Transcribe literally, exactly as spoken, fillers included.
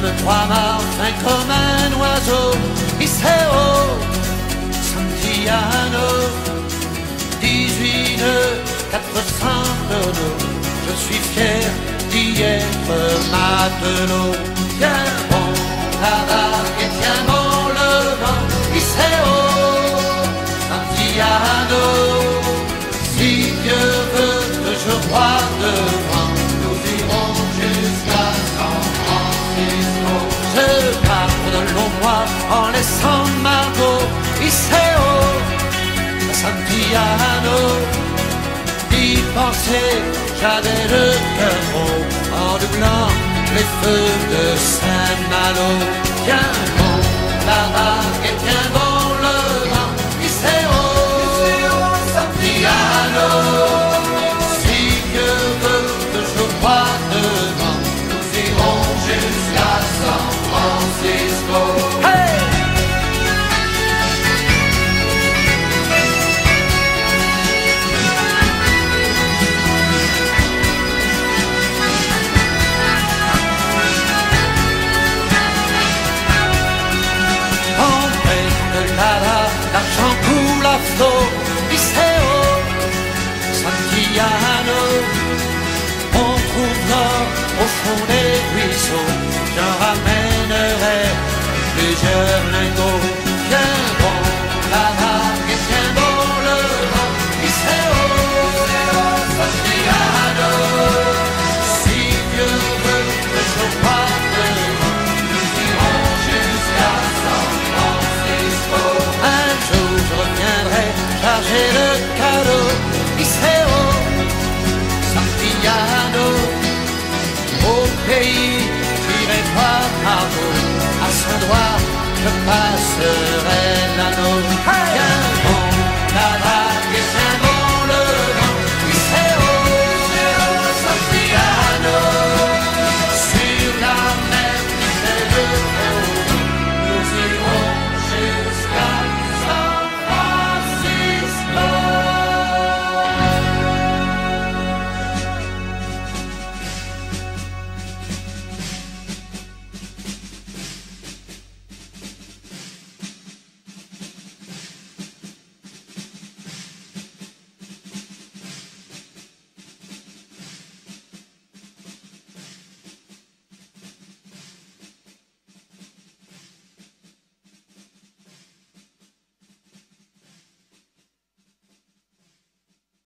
comme trois mâts, fin comme un oiseau. Iseo, Santiano, dix-huit nœuds, quatre cents tonneaux. Je suis fier d'y être matelot. Tiens bon la vague et tiens bon le vent. Iseo, Santiano, si Dieu veut que je croie devant, nous irons jusqu'à San Francisco. Je pars de longs mois en laissant Margot. Iseo, Santiano, d'y penser, j'avais le cœur gros en doublant les feux de Saint-Malo. Tiens bon la vague et tiens bon le vent. Iseo, Santiano, si Dieu veut que je croie devant, nous irons jusqu'à San Francisco. Hey! L'argent coule à flot. Iseo, Santiano, on trouve l'or au fond des ruisseaux. J'en ramènerai plusieurs lingots. Tiens bon la vague et tiens bon le vent. Iseo, Santiano, si Dieu veut que je croie devant, nous irons jusqu'à San Francisco. Un jour je reviendrai charger le cadeau. Iseo, Santiano, au pays j'irai voir Margot. À son doigt je passerai l'anneau. Hey!